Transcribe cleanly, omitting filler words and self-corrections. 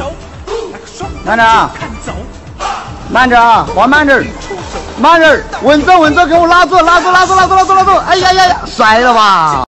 慢点啊！慢点啊！滑慢点，慢点，稳着稳着，给我拉住！哎呀呀呀，摔了吧！